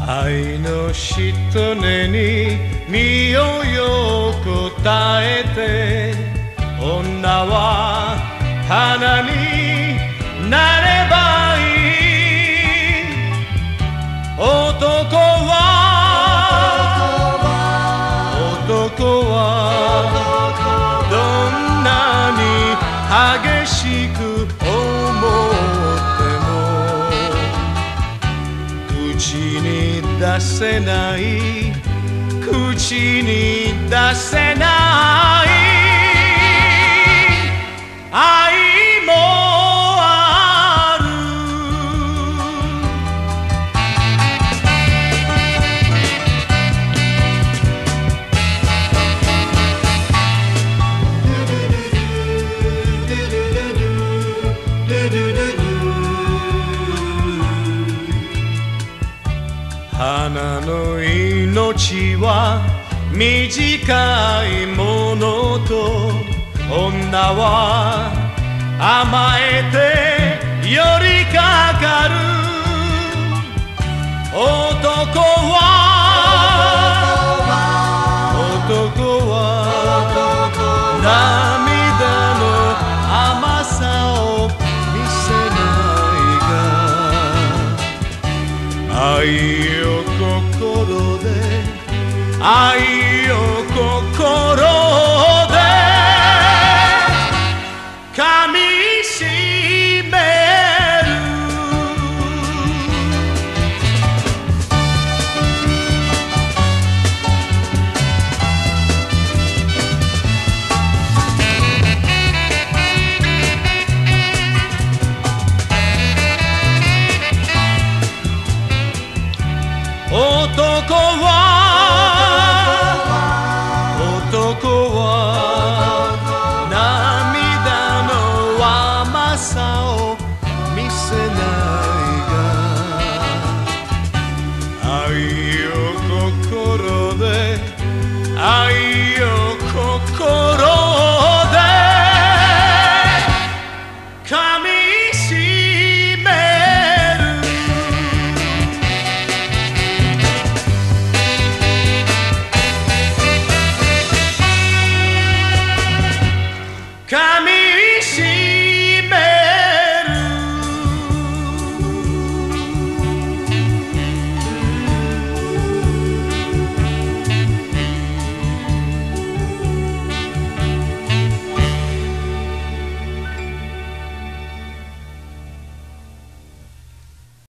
愛のしとねに身をよ答えて、女は花になればいい。男はどんなに激しく思っても口に出せない、口に出せない愛もある。花の命は短いものと、女は甘えて寄りかかる。男は涙の甘さを見せないが、愛を心で愛を